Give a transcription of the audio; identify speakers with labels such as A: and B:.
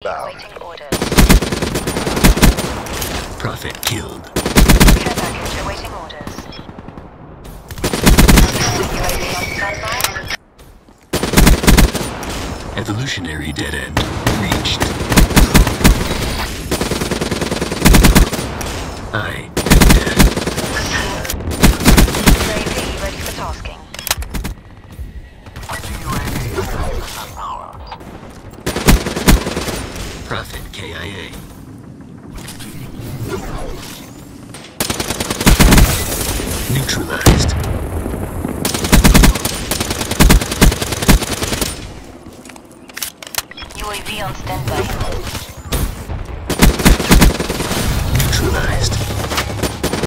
A: inbound.
B: Awaiting orders.
C: Prophet killed.
B: Care package awaiting orders. UAV on standby.
C: Evolutionary dead end reached. I am dead.
B: UAV ready for tasking.
C: Prophet KIA. Neutralized.
B: UAV on standby.